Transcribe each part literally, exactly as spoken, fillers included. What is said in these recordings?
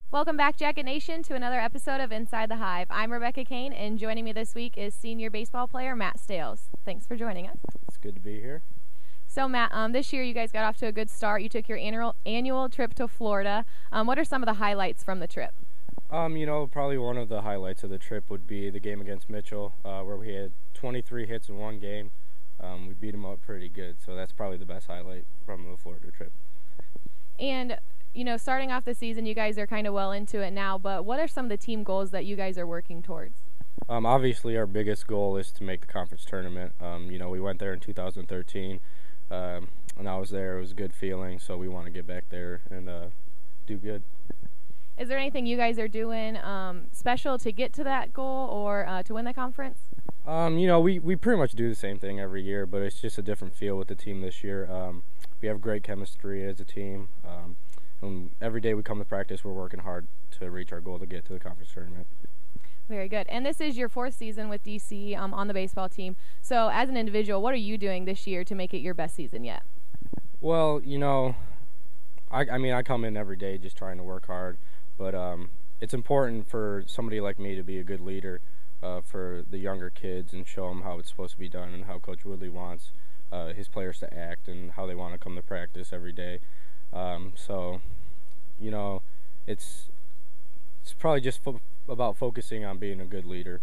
Welcome back, Jacket Nation, to another episode of Inside the Hive. I'm Rebecca Kane, and joining me this week is senior baseball player Matt Stales. Thanks for joining us. It's good to be here. So, Matt, um, this year you guys got off to a good start. You took your annual annual trip to Florida. Um, what are some of the highlights from the trip? Um, you know, probably one of the highlights of the trip would be the game against Mitchell, uh, where we had twenty-three hits in one game. Um, we beat them up pretty good, so that's probably the best highlight from the Florida trip. And you know, starting off the season, you guys are kind of well into it now, but what are some of the team goals that you guys are working towards? Um, obviously, our biggest goal is to make the conference tournament. Um, you know, we went there in two thousand thirteen, um, and I was there. It was a good feeling, so we want to get back there and uh, do good. Is there anything you guys are doing um, special to get to that goal or uh, to win the conference? Um, you know, we, we pretty much do the same thing every year, but it's just a different feel with the team this year. Um, we have great chemistry as a team. Um, And every day we come to practice, we're working hard to reach our goal to get to the conference tournament. Very good. And this is your fourth season with D C um, on the baseball team. So as an individual, what are you doing this year to make it your best season yet? Well, you know, I, I mean, I come in every day just trying to work hard, but um, it's important for somebody like me to be a good leader uh, for the younger kids and show them how it's supposed to be done and how Coach Woodley wants uh, his players to act and how they want to come to practice every day. Um, so, you know, it's it's probably just fo- about focusing on being a good leader.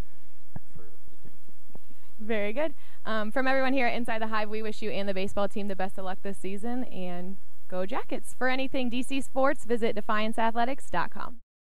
Very good. Um, from everyone here at Inside the Hive, we wish you and the baseball team the best of luck this season, and go Jackets. For anything D C sports, visit defiance athletics dot com.